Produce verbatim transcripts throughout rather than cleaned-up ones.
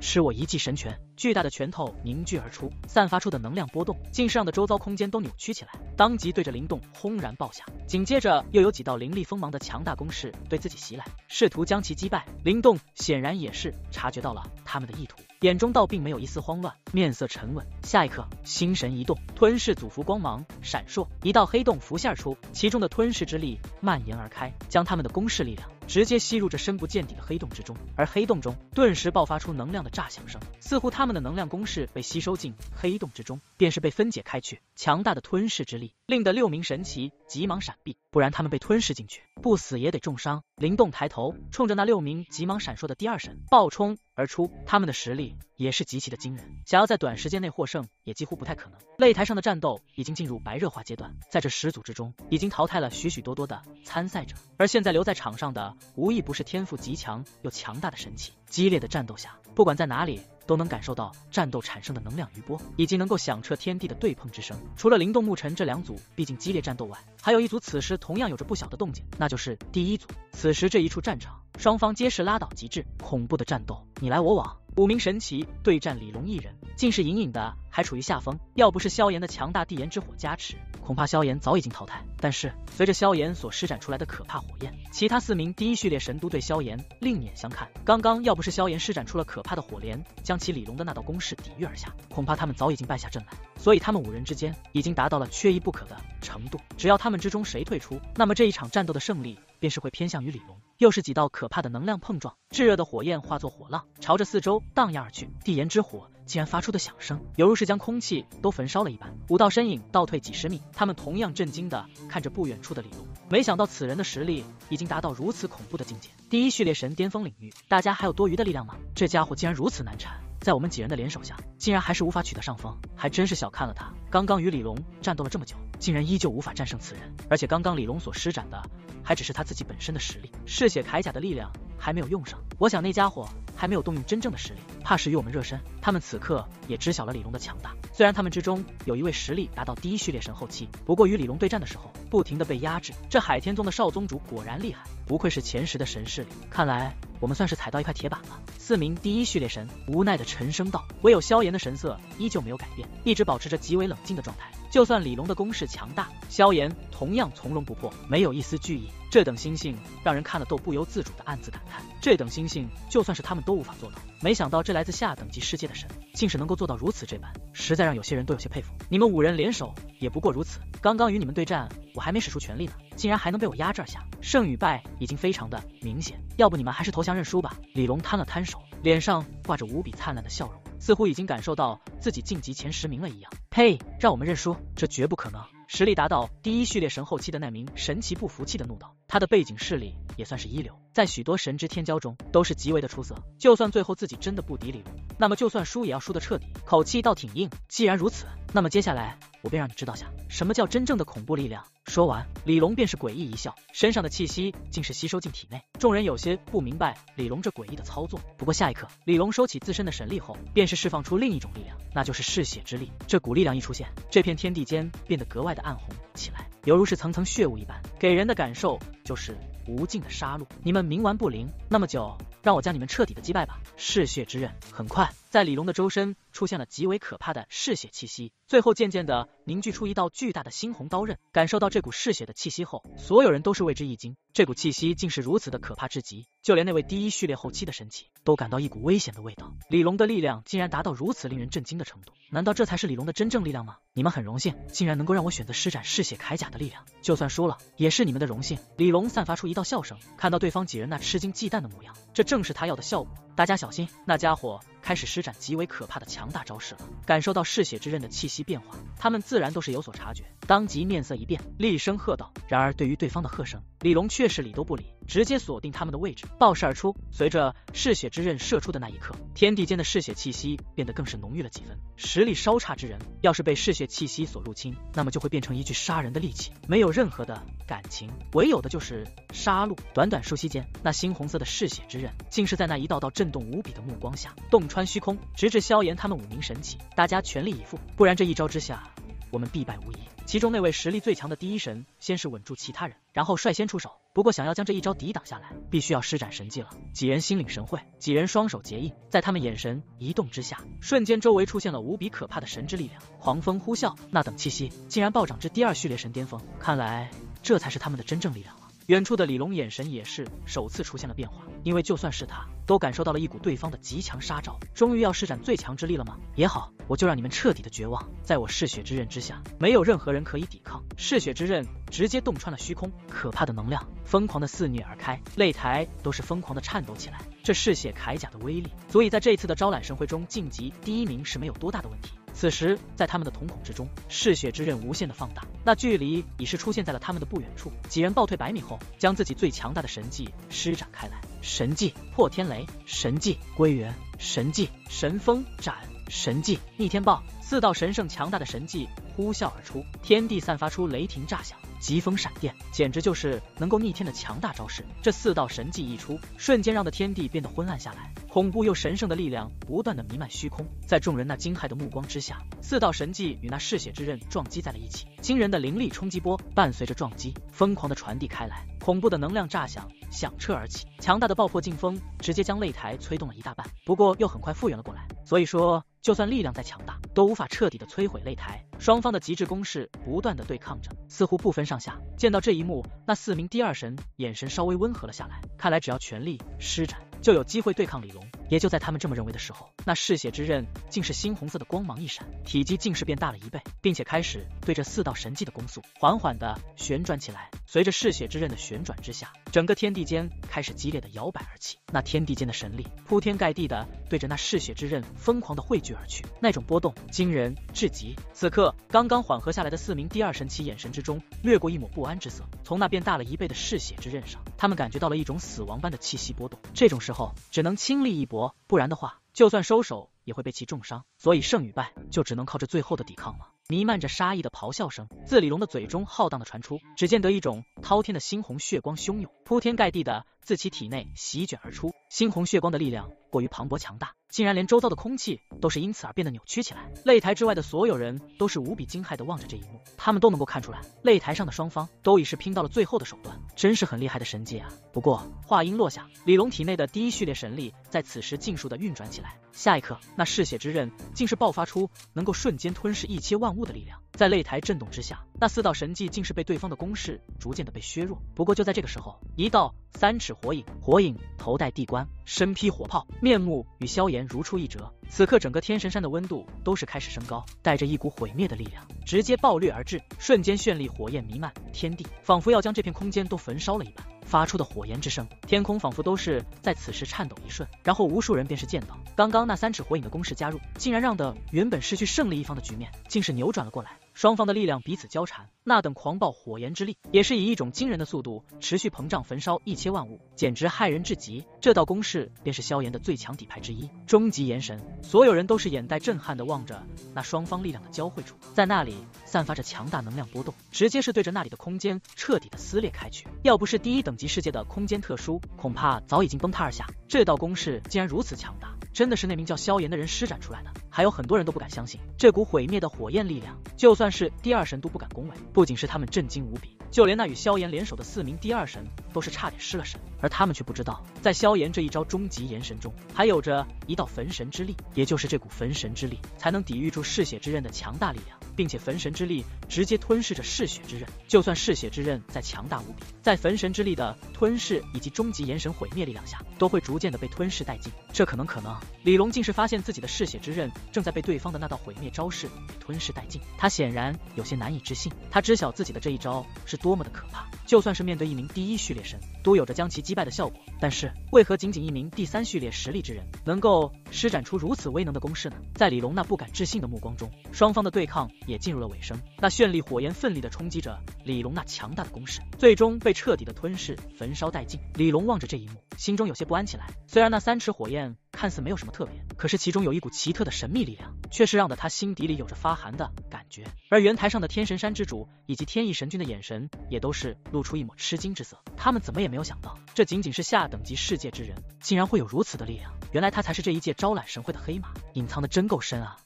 吃我一记神拳！巨大的拳头凝聚而出，散发出的能量波动，竟是让的周遭空间都扭曲起来，当即对着灵动轰然爆下。紧接着又有几道凌厉锋芒的强大攻势对自己袭来，试图将其击败。灵动显然也是察觉到了他们的意图，眼中倒并没有一丝慌乱，面色沉稳。下一刻，心神一动，吞噬祖符光芒闪烁，一道黑洞浮现而出，其中的吞噬之力蔓延而开，将他们的攻势力量直接吸入这深不见底的黑洞之中，而黑洞中顿时爆发出能量的炸响声，似乎他们的能量攻势被吸收进黑洞之中，便是被分解开去。强大的吞噬之力令得六名神奇急忙闪避，不然他们被吞噬进去，不死也得重伤。灵动抬头，冲着那六名急忙闪烁的第二神暴冲而出，他们的实力也是极其的惊人，想要在短时间内获胜也几乎不太可能。擂台上的战斗已经进入白热化阶段，在这十组之中已经淘汰了许许多多的参赛者，而现在留在场上的无一不是天赋极强又强大的神奇。激烈的战斗下，不管在哪里都能感受到战斗产生的能量余波，以及能够响彻天地的对碰之声。除了灵动牧尘这两组毕竟激烈战斗外，还有一组此时同样有着不小的动静，那就是第一组。此时这一处战场，双方皆是拉倒极致，恐怖的战斗你来我往，五名神奇对战李龙一人，竟是隐隐的还处于下风。要不是萧炎的强大地炎之火加持，恐怕萧炎早已经淘汰。但是随着萧炎所施展出来的可怕火焰，其他四名第一序列神都对萧炎另眼相看。刚刚要不是萧炎施展出了可怕的火莲，将其李龙的那道攻势抵御而下，恐怕他们早已经败下阵来。所以他们五人之间已经达到了缺一不可的程度，只要他们之中谁退出，那么这一场战斗的胜利便是会偏向于李龙。又是几道可怕的能量碰撞，炙热的火焰化作火浪，朝着四周荡漾而去。地炎之火竟然发出的响声，犹如是将空气都焚烧了一般。五道身影倒退几十米，他们同样震惊地看着不远处的李龙，没想到此人的实力已经达到如此恐怖的境界，第一序列神巅峰领域，大家还有多余的力量吗？这家伙竟然如此难缠，在我们几人的联手下，竟然还是无法取得上风，还真是小看了他。刚刚与李龙战斗了这么久，竟然依旧无法战胜此人，而且刚刚李龙所施展的还只是他自己本身的实力，嗜血铠甲的力量还没有用上，我想那家伙还没有动用真正的实力，怕是与我们热身。他们此刻也知晓了李龙的强大，虽然他们之中有一位实力达到第一序列神后期，不过与李龙对战的时候不停的被压制。这海天宗的少宗主果然厉害，不愧是前十的神势力，看来我们算是踩到一块铁板了。四名第一序列神无奈的沉声道，唯有萧炎的神色依旧没有改变，一直保持着极为冷静的状态。就算李龙的攻势强大，萧炎同样从容不迫，没有一丝惧意。这等心性让人看了都不由自主的暗自感叹，这等心性就算是他们都无法做到。没想到这来自下等级世界的神竟是能够做到如此这般，实在让有些人都有些佩服。你们五人联手也不过如此，刚刚与你们对战，我还没使出全力呢，竟然还能被我压这儿下，胜与败已经非常的明显，要不你们还是投降认输吧。李龙摊了摊手，脸上挂着无比灿烂的笑容，似乎已经感受到自己晋级前十名了一样。呸，让我们认输，这绝不可能。实力达到第一序列神后期的那名神奇不服气的怒道，他的背景势力也算是一流，在许多神之天骄中都是极为的出色，就算最后自己真的不敌李龙，那么就算输也要输得彻底。口气倒挺硬，既然如此，那么接下来我便让你知道下什么叫真正的恐怖力量。说完，李龙便是诡异一笑，身上的气息竟是吸收进体内。众人有些不明白李龙这诡异的操作，不过下一刻，李龙收起自身的神力后，便是释放出另一种力量，那就是嗜血之力。这股力量一出现，这片天地间变得格外的暗红起来，犹如是层层血雾一般，给人的感受就是无尽的杀戮。你们冥顽不灵，那么就让我将你们彻底的击败吧。嗜血之刃。很快，在李龙的周身出现了极为可怕的嗜血气息，最后渐渐的凝聚出一道巨大的猩红刀刃。感受到这股嗜血的气息后，所有人都是为之一惊，这股气息竟是如此的可怕至极，就连那位第一序列后期的神奇都感到一股危险的味道。李龙的力量竟然达到如此令人震惊的程度，难道这才是李龙的真正力量吗？你们很荣幸，竟然能够让我选择施展嗜血铠甲的力量，就算输了也是你们的荣幸。李龙散发出一道笑声，看到对方几人那吃惊忌惮的模样，这正是他要的效果。大家小心，那家伙开始施展极为可怕的强大招式了。感受到嗜血之刃的气息变化，他们自然都是有所察觉，当即面色一变，厉声喝道。然而对于对方的喝声，李龙却是理都不理，直接锁定他们的位置，爆射而出。随着嗜血之刃射出的那一刻，天地间的嗜血气息变得更是浓郁了几分。实力稍差之人，要是被嗜血气息所入侵，那么就会变成一具杀人的利器，没有任何的感情，唯有的就是杀戮。短短数息间，那猩红色的嗜血之刃竟是在那一道道震动无比的目光下洞穿虚空，直至萧炎他们五名神奇，大家全力以赴，不然这一招之下我们必败无疑。其中那位实力最强的第一神先是稳住其他人，然后率先出手。不过想要将这一招抵挡下来，必须要施展神技了。几人心领神会，几人双手结印，在他们眼神一动之下，瞬间周围出现了无比可怕的神之力量，狂风呼啸，那等气息竟然暴涨至第二序列神巅峰。看来这才是他们的真正力量了。远处的李龙眼神也是首次出现了变化，因为就算是他都感受到了一股对方的极强杀招，终于要施展最强之力了吗？也好，我就让你们彻底的绝望，在我嗜血之刃之下，没有任何人可以抵抗。嗜血之刃直接洞穿了虚空，可怕的能量疯狂的肆虐而开，擂台都是疯狂的颤抖起来。这嗜血铠甲的威力，足以在这次的招揽神会中晋级第一名是没有多大的问题。此时在他们的瞳孔之中，嗜血之刃无限的放大，那距离已是出现在了他们的不远处。几人暴退百米后，将自己最强大的神技施展开来。神技破天雷，神技归元，神技神风斩，神技逆天爆，四道神圣强大的神技呼啸而出，天地散发出雷霆炸响，疾风闪电，简直就是能够逆天的强大招式。这四道神技一出，瞬间让的天地变得昏暗下来，恐怖又神圣的力量不断的弥漫虚空。在众人那惊骇的目光之下，四道神技与那嗜血之刃撞击在了一起，惊人的灵力冲击波伴随着撞击疯狂的传递开来，恐怖的能量炸响响彻而起，强大的爆破劲风直接将擂台摧动了一大半，不过又很快复原了过来。所以说就算力量再强大，都无法彻底的摧毁擂台。双方的极致攻势不断的对抗着，似乎不分上下。见到这一幕，那四名第二神眼神稍微温和了下来，看来只要全力施展，就有机会对抗李龙。也就在他们这么认为的时候，那嗜血之刃竟是猩红色的光芒一闪，体积竟是变大了一倍，并且开始对着四道神技的攻速缓缓的旋转起来。随着嗜血之刃的旋转之下，整个天地间开始激烈的摇摆而起，那天地间的神力铺天盖地的对着那嗜血之刃疯狂的汇聚而去，那种波动惊人至极。此刻刚刚缓和下来的四名第二神其眼神之中掠过一抹不安之色，从那变大了一倍的嗜血之刃上，他们感觉到了一种死亡般的气息波动。这种时候只能倾力一搏，不然的话就算收手也会被其重伤，所以胜与败就只能靠着最后的抵抗了。弥漫着杀意的咆哮声自李龙的嘴中浩荡的传出，只见得一种滔天的猩红血光汹涌，铺天盖地的自其体内席卷而出。猩红血光的力量过于磅礴强大，竟然连周遭的空气都是因此而变得扭曲起来。擂台之外的所有人都是无比惊骇的望着这一幕，他们都能够看出来，擂台上的双方都已是拼到了最后的手段，真是很厉害的神技啊！不过话音落下，李龙体内的第一序列神力在此时尽数的运转起来，下一刻那嗜血之刃竟是爆发出能够瞬间吞噬一切万物的力量。在擂台震动之下，那四道神技竟是被对方的攻势逐渐的被削弱。不过就在这个时候，一道三尺火影，火影头戴地冠，身披火炮，面目与萧炎如出一辙。此刻整个天神山的温度都是开始升高，带着一股毁灭的力量直接暴掠而至，瞬间绚丽火焰弥漫天地，仿佛要将这片空间都焚烧了一般。发出的火焰之声，天空仿佛都是在此时颤抖一瞬，然后无数人便是见到刚刚那三尺火影的攻势加入，竟然让的原本失去胜利一方的局面竟是扭转了过来。双方的力量彼此交缠，那等狂暴火焰之力也是以一种惊人的速度持续膨胀焚烧一切万物，简直骇人至极。这道攻势便是萧炎的最强底牌之一，终极炎神。所有人都是眼带震撼的望着那双方力量的交汇处，在那里散发着强大能量波动，直接是对着那里的空间彻底的撕裂开去。要不是第一等级世界的空间特殊，恐怕早已经崩塌而下。这道攻势竟然如此强大，真的是那名叫萧炎的人施展出来的，还有很多人都不敢相信，这股毁灭的火焰力量，就算是第二神都不敢恭维。不仅是他们震惊无比，就连那与萧炎联手的四名第二神都是差点失了神，而他们却不知道，在萧炎这一招终极炎神中，还有着一道焚神之力，也就是这股焚神之力才能抵御住嗜血之刃的强大力量，并且焚神之力直接吞噬着嗜血之刃。就算嗜血之刃再强大无比，在焚神之力的吞噬以及终极炎神毁灭力量下，都会逐渐的被吞噬殆尽。这可能可能李龙竟是发现自己的嗜血之刃正在被对方的那道毁灭招式给吞噬殆尽，他显然有些难以置信。他知晓自己的这一招是多么的可怕，就算是面对一名第一序列神，都有着将其击败的效果，但是为何仅仅一名第三序列实力之人能够施展出如此威能的攻势呢？在李龙那不敢置信的目光中，双方的对抗也进入了尾声。那绚丽火焰奋力的冲击着李龙那强大的攻势，最终被彻底的吞噬焚烧殆尽。李龙望着这一幕，心中有些不安起来。虽然那三尺火焰看似没有什么特别，可是其中有一股奇特的神秘力量，却是让得他心底里有着发寒的感觉。而圆台上的天神山之主以及天翼神君的眼神也都是露出一抹吃惊之色，他们怎么也没有想到，这仅仅是下等级世界之人，竟然会有如此的力量。原来他才是这一届招揽神会的黑马，隐藏的真够深啊。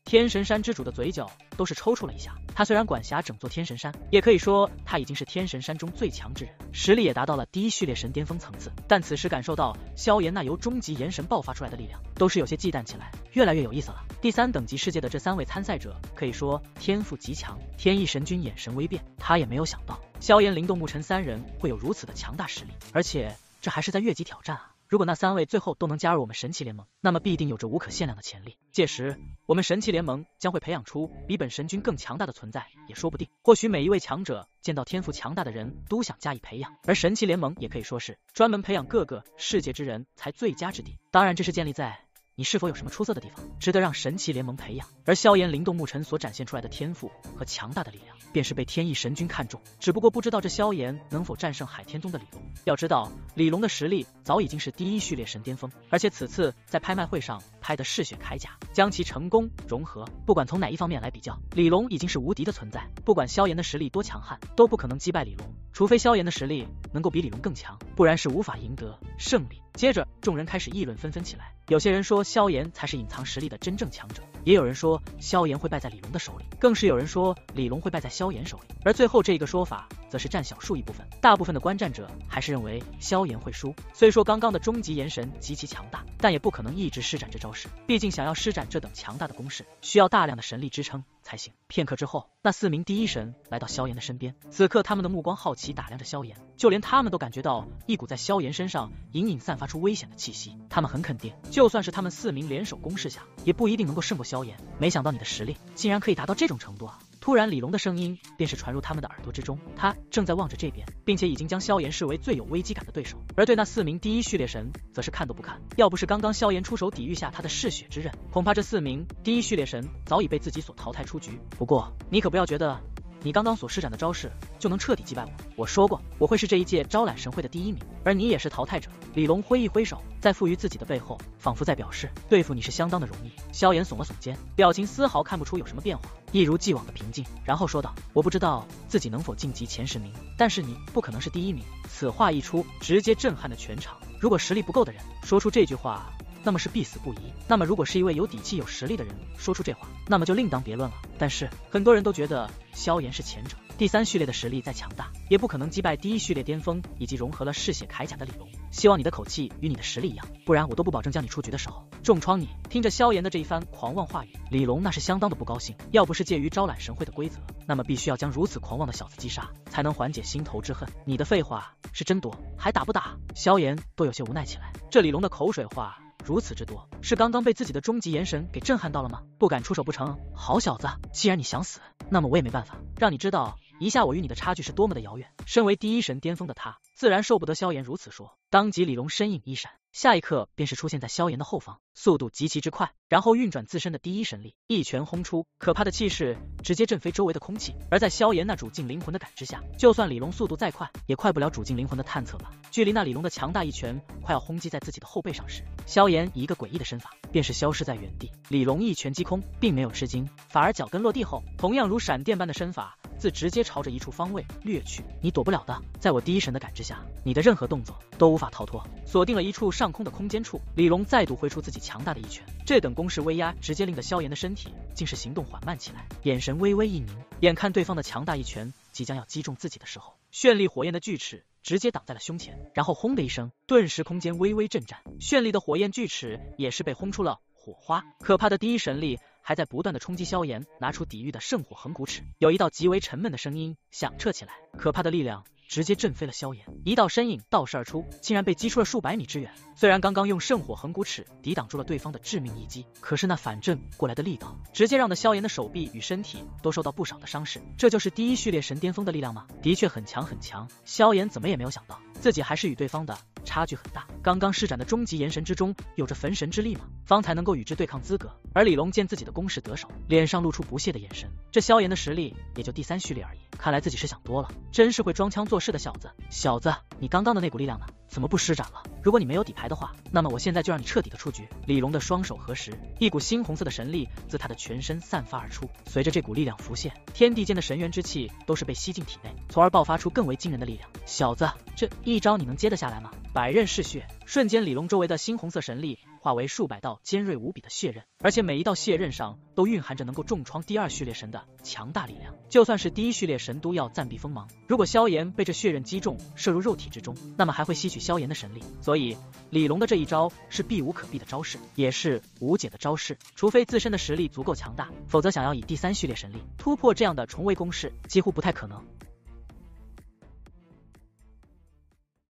天神山之主的嘴角都是抽搐了一下。他虽然管辖整座天神山，也可以说他已经是天神山中最强之人，实力也达到了第一序列神巅峰层次。但此时感受到萧炎那由终极炎神爆发出来的力量，都是有些忌惮起来，越来越有意思了。第三等级世界的这三位参赛者，可以说天赋极强，天翼神君眼神微变，他也没有想到萧炎、灵动、沐尘三人会有如此的强大实力，而且这还是在越级挑战啊！如果那三位最后都能加入我们神奇联盟，那么必定有着无可限量的潜力。届时，我们神奇联盟将会培养出比本神君更强大的存在，也说不定。或许每一位强者见到天赋强大的人都想加以培养，而神奇联盟也可以说是专门培养各个世界之人才最佳之地。当然，这是建立在你是否有什么出色的地方，值得让神奇联盟培养。而萧炎、灵动、沐尘所展现出来的天赋和强大的力量，便是被天翼神君看中。只不过不知道这萧炎能否战胜海天宗的李龙。要知道，李龙的实力早已经是第一序列神巅峰，而且此次在拍卖会上拍的嗜血铠甲，将其成功融合。不管从哪一方面来比较，李龙已经是无敌的存在。不管萧炎的实力多强悍，都不可能击败李龙，除非萧炎的实力能够比李龙更强，不然是无法赢得胜利。接着，众人开始议论纷纷起来。有些人说萧炎才是隐藏实力的真正强者，也有人说萧炎会败在李龙的手里，更是有人说李龙会败在萧炎手里。而最后这一个说法则是占小数一部分，大部分的观战者还是认为萧炎会输。虽说刚刚的终极炎神极其强大，但也不可能一直施展这招式，毕竟想要施展这等强大的攻势，需要大量的神力支撑才行。片刻之后，那四名第一神来到萧炎的身边，此刻他们的目光好奇打量着萧炎，就连他们都感觉到一股在萧炎身上隐隐散发出危险的气息。他们很肯定，就算是他们四名联手攻势下，也不一定能够胜过萧炎。没想到你的实力竟然可以达到这种程度啊！突然，李龙的声音便是传入他们的耳朵之中，他正在望着这边，并且已经将萧炎视为最有危机感的对手，而对那四名第一序列神则是看都不看。要不是刚刚萧炎出手抵御下他的嗜血之刃，恐怕这四名第一序列神早已被自己所淘汰出局。不过你可不要觉得你刚刚所施展的招式就能彻底击败我。我说过，我会是这一届招揽神会的第一名，而你也是淘汰者。李龙挥一挥手，在赋予自己的背后，仿佛在表示对付你是相当的容易。萧炎耸了耸肩，表情丝毫看不出有什么变化，一如既往的平静，然后说道：我不知道自己能否晋级前十名，但是你不可能是第一名。此话一出，直接震撼了全场。如果实力不够的人说出这句话，那么是必死不疑。那么如果是一位有底气有实力的人说出这话，那么就另当别论了。但是很多人都觉得萧炎是前者，第三序列的实力再强大，也不可能击败第一序列巅峰以及融合了嗜血铠甲的李龙。希望你的口气与你的实力一样，不然我都不保证将你出局的时候重创你。听着萧炎的这一番狂妄话语，李龙那是相当的不高兴。要不是介于招揽神会的规则，那么必须要将如此狂妄的小子击杀，才能缓解心头之恨。你的废话是真多，还打不打？萧炎都有些无奈起来。这李龙的口水话如此之多，是刚刚被自己的终极炎神给震撼到了吗？不敢出手不成？好小子，既然你想死，那么我也没办法，让你知道一下我与你的差距是多么的遥远。身为第一神巅峰的他，自然受不得萧炎如此说。当即李龙身影一闪，下一刻便是出现在萧炎的后方，速度极其之快，然后运转自身的第一神力，一拳轰出，可怕的气势直接震飞周围的空气。而在萧炎那主镜灵魂的感知下，就算李龙速度再快，也快不了主镜灵魂的探测吧。距离那李龙的强大一拳快要轰击在自己的后背上时，萧炎以一个诡异的身法便是消失在原地。李龙一拳击空，并没有吃惊，反而脚跟落地后，同样如闪电般的身法自直接朝着一处方位掠去。你躲不了的，在我第一神的感知下，你的任何动作都无法逃脱。锁定了一处上空的空间处，李龙再度挥出自己强大的一拳，这等攻势威压直接令得萧炎的身体竟是行动缓慢起来，眼神微微一凝。眼看对方的强大一拳即将要击中自己的时候，绚丽火焰的锯齿直接挡在了胸前，然后轰的一声，顿时空间微微震颤，绚丽的火焰锯齿也是被轰出了火花。可怕的第一神力还在不断的冲击萧炎，拿出抵御的圣火横骨齿，有一道极为沉闷的声音响彻起来，可怕的力量直接震飞了萧炎，一道身影倒射而出，竟然被击出了数百米之远。虽然刚刚用圣火横骨齿抵挡住了对方的致命一击，可是那反震过来的力道，直接让得萧炎的手臂与身体都受到不少的伤势。这就是第一序列神巅峰的力量吗？的确很强很强。萧炎怎么也没有想到，自己还是与对方的差距很大。刚刚施展的终极炎神之中有着焚神之力吗？方才能够与之对抗资格。而李龙见自己的攻势得手，脸上露出不屑的眼神。这萧炎的实力也就第三序列而已，看来自己是想多了，真是会装腔作势的小子。小子，你刚刚的那股力量呢？怎么不施展了？如果你没有底牌的话，那么我现在就让你彻底的出局。李龙的双手合十，一股猩红色的神力自他的全身散发而出，随着这股力量浮现，天地间的神元之气都是被吸进体内，从而爆发出更为惊人的力量。小子，这一招你能接得下来吗？百刃嗜血，瞬间李龙周围的猩红色神力化为数百道尖锐无比的血刃，而且每一道血刃上都蕴含着能够重创第二序列神的强大力量。就算是第一序列神都要暂避锋芒，如果萧炎被这血刃击中，射入肉体之中，那么还会吸取萧炎的神力。所以李龙的这一招是避无可避的招式，也是无解的招式，除非自身的实力足够强大，否则想要以第三序列神力突破这样的重围攻势，几乎不太可能。